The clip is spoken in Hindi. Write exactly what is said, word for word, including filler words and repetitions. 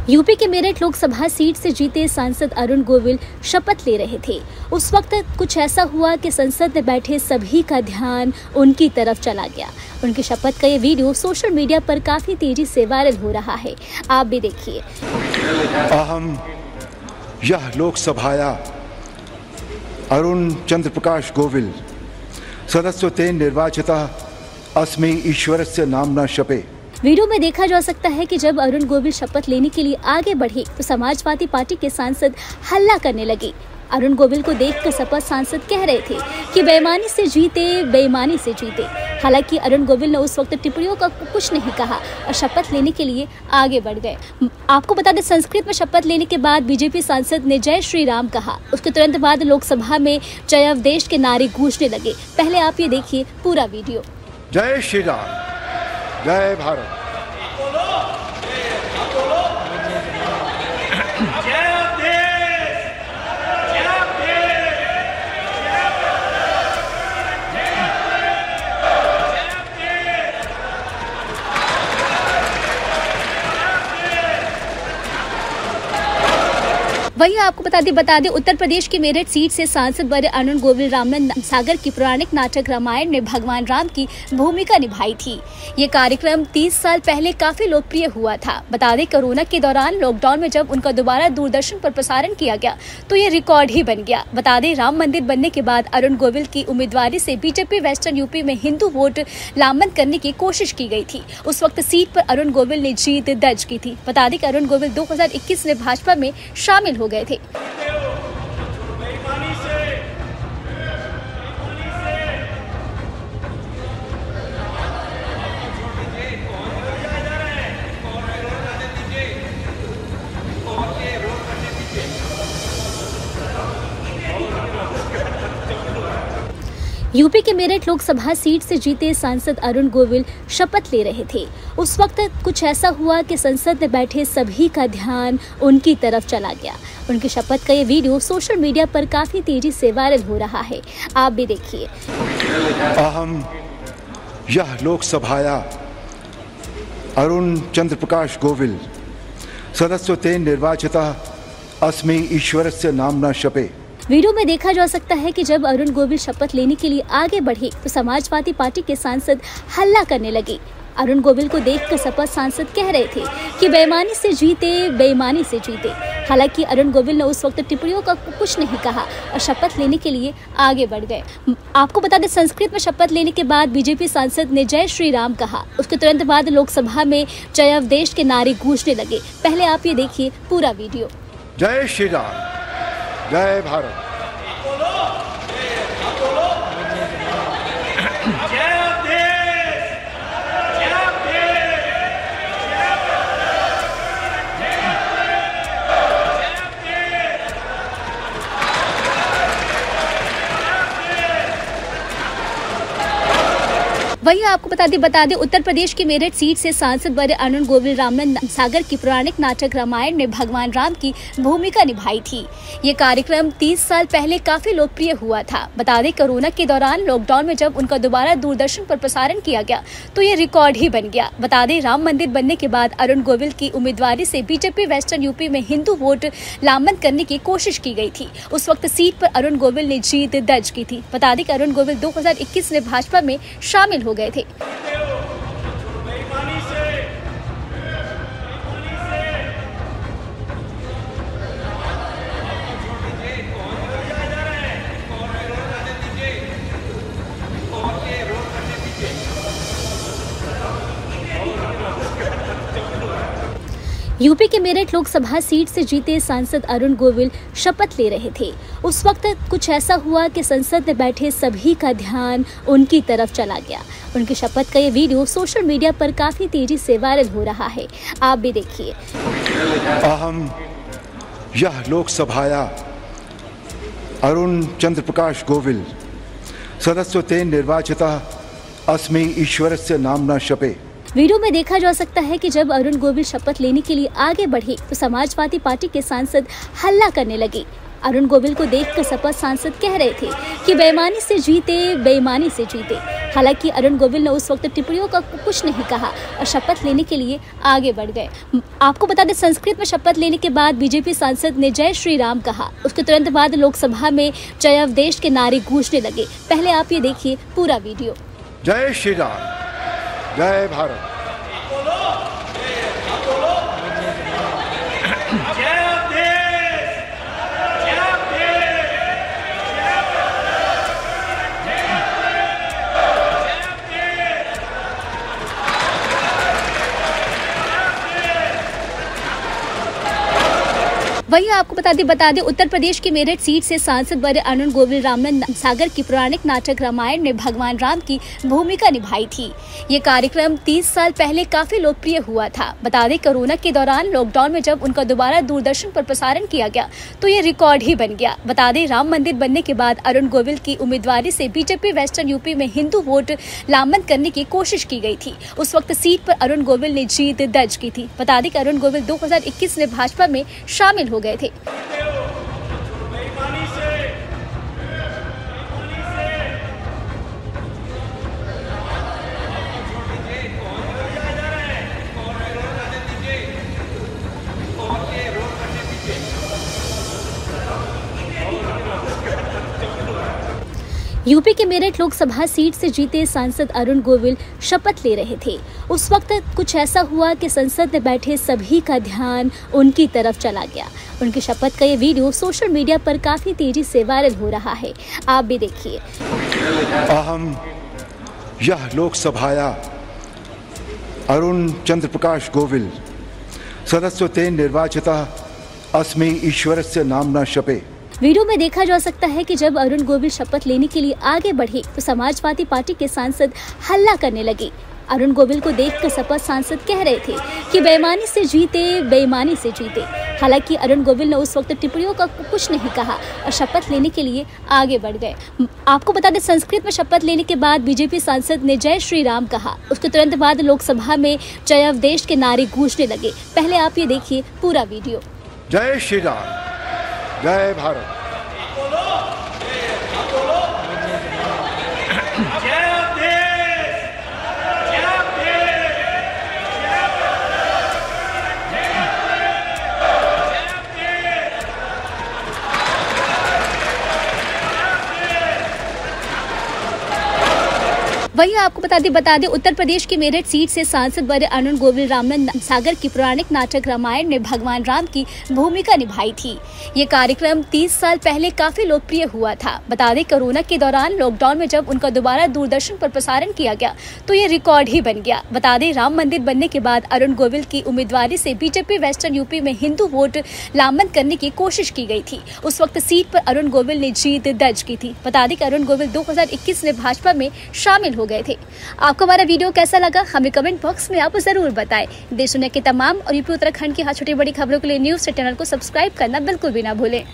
यूपी के मेरठ लोकसभा सीट से जीते सांसद अरुण गोविल शपथ ले रहे थे। उस वक्त कुछ ऐसा हुआ कि संसद में बैठे सभी का ध्यान उनकी तरफ चला गया। उनकी शपथ का ये वीडियो सोशल मीडिया पर काफी तेजी से वायरल हो रहा है, आप भी देखिए। अहम यह लोकसभाया अरुण चंद्र प्रकाश गोविल सदस्यत्वेन निर्वाचितः अस्मि ईश्वरस्य नाम्ना शपे। वीडियो में देखा जा सकता है कि जब अरुण गोविल शपथ लेने के लिए आगे बढ़े तो समाजवादी पार्टी के सांसद हल्ला करने लगे। अरुण गोविल को देखकर सपा सांसद कह रहे थे कि बेईमानी से जीते, बेईमानी से जीते। हालांकि अरुण गोविल ने उस वक्त टिप्पणियों का कुछ नहीं कहा और शपथ लेने के लिए आगे बढ़ गए। आपको बता दें, संस्कृत में शपथ लेने के बाद बीजेपी सांसद ने जय श्री राम कहा। उसके तुरंत बाद लोकसभा में जय अवधेश के नारे गूंजने लगे। पहले आप ये देखिए पूरा वीडियो। जय श्री राम, जय भारत। वहीं आपको बता दें बता दें उत्तर प्रदेश की मेरठ सीट से सांसद बने अरुण गोविल रामन सागर की पौराणिक नाटक रामायण में भगवान राम की भूमिका निभाई थी। ये कार्यक्रम तीस साल पहले काफी लोकप्रिय हुआ था। बता दें, कोरोना के दौरान लॉकडाउन में जब उनका दोबारा दूरदर्शन पर प्रसारण किया गया तो ये रिकॉर्ड ही बन गया। बता दें, राम मंदिर बनने के बाद अरुण गोविल की उम्मीदवारी से बीजेपी वेस्टर्न यूपी में हिंदू वोट लामबंद करने की कोशिश की गई थी। उस वक्त सीट पर अरुण गोविल ने जीत दर्ज की थी। बता दें कि अरुण गोविल दो हजार इक्कीस में भाजपा में शामिल हो गए थे। यूपी के मेरठ लोकसभा सीट से जीते सांसद अरुण गोविल शपथ ले रहे थे। उस वक्त कुछ ऐसा हुआ कि संसद में बैठे सभी का ध्यान उनकी तरफ चला गया। उनकी शपथ का ये वीडियो सोशल मीडिया पर काफी तेजी से वायरल हो रहा है, आप भी देखिए। अहम यह लोकसभाया अरुण चंद्र प्रकाश गोविल सदस्यत्वेन निर्वाचितः अस्मि ईश्वरस्य नाम्ना शपे। वीडियो में देखा जा सकता है कि जब अरुण गोविल शपथ लेने के लिए आगे बढ़े तो समाजवादी पार्टी के सांसद हल्ला करने लगे। अरुण गोविल को देखकर सपा सांसद कह रहे थे कि बेईमानी से जीते, बेईमानी से जीते। हालांकि अरुण गोविल ने उस वक्त टिप्पणियों का कुछ नहीं कहा और शपथ लेने के लिए आगे बढ़ गए। आपको बता दें, संस्कृत में शपथ लेने के बाद बीजेपी सांसद ने जय श्री राम कहा। उसके तुरंत बाद लोकसभा में जय अवधेश के नारे गूंजने लगे। पहले आप ये देखिए पूरा वीडियो। जय श्री राम, जय भारत। वहीं आपको बता दें बता दें उत्तर प्रदेश की मेरठ सीट से सांसद बने अरुण गोविल रामन सागर की पौराणिक नाटक रामायण में भगवान राम की भूमिका निभाई थी। ये कार्यक्रम तीस साल पहले काफी लोकप्रिय हुआ था। बता दें, कोरोना के दौरान लॉकडाउन में जब उनका दोबारा दूरदर्शन पर प्रसारण किया गया तो ये रिकॉर्ड ही बन गया। बता दें, राम मंदिर बनने के बाद अरुण गोविल की उम्मीदवारी से बीजेपी वेस्टर्न यूपी में हिंदू वोट लामबंद करने की कोशिश की गई थी। उस वक्त सीट पर अरुण गोविल ने जीत दर्ज की थी। बता दें कि अरुण गोविल दो हजार इक्कीस में भाजपा में शामिल हो गए थे। यूपी के मेरठ लोकसभा सीट से जीते सांसद अरुण गोविल शपथ ले रहे थे। उस वक्त कुछ ऐसा हुआ कि संसद में बैठे सभी का ध्यान उनकी तरफ चला गया। उनकी शपथ का ये वीडियो सोशल मीडिया पर काफी तेजी से वायरल हो रहा है, आप भी देखिए। अहम यह लोकसभाया अरुण चंद्र प्रकाश गोविल सदस्यत्वेन निर्वाचितः अस्मि ईश्वरस्य नाम्ना शपे। वीडियो में देखा जा सकता है कि जब अरुण गोविल शपथ लेने के लिए आगे बढ़े तो समाजवादी पार्टी के सांसद हल्ला करने लगे। अरुण गोविल को देखकर सपा सांसद कह रहे थे कि बेईमानी से जीते, बेईमानी से जीते। हालांकि अरुण गोविल ने उस वक्त टिप्पणियों का कुछ नहीं कहा और शपथ लेने के लिए आगे बढ़ गए। आपको बता दें, संस्कृत में शपथ लेने के बाद बीजेपी सांसद ने जय श्री राम कहा। उसके तुरंत बाद लोकसभा में जय अवधेश के नारे गूंजने लगे। पहले आप ये देखिए पूरा वीडियो। जय श्री राम, जय भारत। वहीं आपको बता दें बता दें उत्तर प्रदेश की मेरठ सीट से सांसद बने अरुण गोविल राम ने सागर की पौराणिक नाटक रामायण में भगवान राम की भूमिका निभाई थी। ये कार्यक्रम तीस साल पहले काफी लोकप्रिय हुआ था। बता दें, कोरोना के दौरान लॉकडाउन में जब उनका दोबारा दूरदर्शन पर प्रसारण किया गया तो ये रिकॉर्ड ही बन गया। बता दें, राम मंदिर बनने के बाद अरुण गोविल की उम्मीदवारी से बीजेपी वेस्टर्न यूपी में हिंदू वोट लामबंद करने की कोशिश की गई थी। उस वक्त सीट पर अरुण गोविल ने जीत दर्ज की थी। बता दें कि अरुण गोविल दो हजार इक्कीस में भाजपा में शामिल हो गए थे। यूपी के मेरठ लोकसभा सीट से जीते सांसद अरुण गोविल शपथ ले रहे थे। उस वक्त कुछ ऐसा हुआ कि संसद में बैठे सभी का ध्यान उनकी तरफ चला गया। उनकी शपथ का ये वीडियो सोशल मीडिया पर काफी तेजी से वायरल हो रहा है। आप भी देखिए। अहम यह लोकसभाया अरुण चंद्र प्रकाश गोविल सदस्यत्वेन निर्वाचितः अस्मि ईश्वरस्य नाम्ना शपे। वीडियो में देखा जा सकता है कि जब अरुण गोविल शपथ लेने के लिए आगे बढ़े तो समाजवादी पार्टी के सांसद हल्ला करने लगे। अरुण गोविल को देखकर सपा सांसद कह रहे थे कि बेईमानी से जीते, बेईमानी से जीते। हालांकि अरुण गोविल ने उस वक्त टिप्पणियों का कुछ नहीं कहा और शपथ लेने के लिए आगे बढ़ गए। आपको बता दें, संस्कृत में शपथ लेने के बाद बीजेपी सांसद ने जय श्री राम कहा। उसके तुरंत बाद लोकसभा में जय अवधेश के नारे गूंजने लगे। पहले आप ये देखिए पूरा वीडियो। जय श्री राम, जय भारत। वहीं आपको बता दें बता दें उत्तर प्रदेश की मेरठ सीट से सांसद बने अरुण गोविल राम ने सागर की पौराणिक नाटक रामायण में भगवान राम की भूमिका निभाई थी। ये कार्यक्रम तीस साल पहले काफी लोकप्रिय हुआ था। बता दें, कोरोना के दौरान लॉकडाउन में जब उनका दोबारा दूरदर्शन पर प्रसारण किया गया तो ये रिकॉर्ड ही बन गया। बता दें, राम मंदिर बनने के बाद अरुण गोविल की उम्मीदवारी से बीजेपी वेस्टर्न यूपी में हिंदू वोट लामबंद करने की कोशिश की गई थी। उस वक्त सीट पर अरुण गोविल ने जीत दर्ज की थी। बता दें कि अरुण गोविल दो हजार इक्कीस में भाजपा में शामिल हो गए थे। आपको हमारा वीडियो कैसा लगा हमें कमेंट बॉक्स में आप जरूर बताएं। देश दुनिया के तमाम और यूपी उत्तराखंड की हर छोटी बड़ी खबरों के लिए न्यूज चैनल को सब्सक्राइब करना बिल्कुल भी ना भूलें।